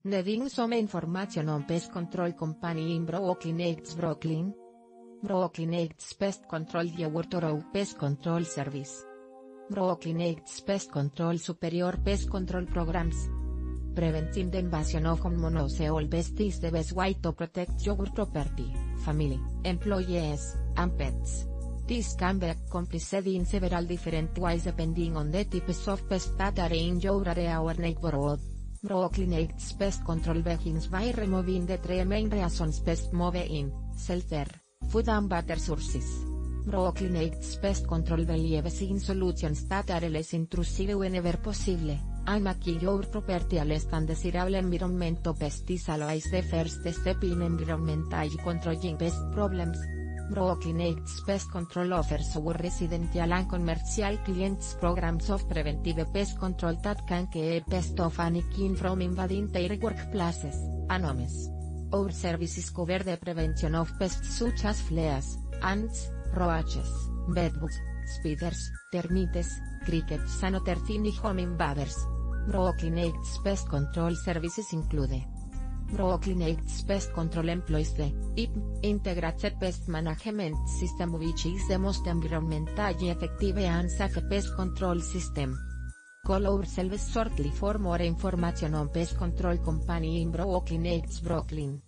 Needing some information on pest control company in Brooklyn Heights, Brooklyn. Brooklyn Heights Pest Control Your Thorough Pest Control Service. Brooklyn Heights Pest Control Superior Pest Control Programs. Preventing the invasion of monoceal pests is the best way to protect your property, family, employees, and pets. This can be accomplished in several different ways depending on the types of pests that are in your area or neighborhood. Brooklyn Heights Pest Control begins by removing the three main reasons pests move in: shelter, food and water sources. Brooklyn Heights Pest Control believes in solutions that are less intrusive whenever possible, and make your property a less than desirable environment to pests is always the first step in environmental controlling pest problems. Brooklyn Heights Pest Control offers our residential and commercial clients programs of preventive pest control that can keep pests of any kind from invading their workplaces, and homes. Our services cover the prevention of pests such as fleas, ants, roaches, bedbugs, spiders, termites, crickets and other tiny home invaders. Brooklyn Heights Pest Control services include: Brooklyn Heights Pest Control employs the IPM Integrated Pest Management System, which is the most environmentally effective and safe pest control system. Call our service shortly for more information on pest control company in Brooklyn Heights, Brooklyn.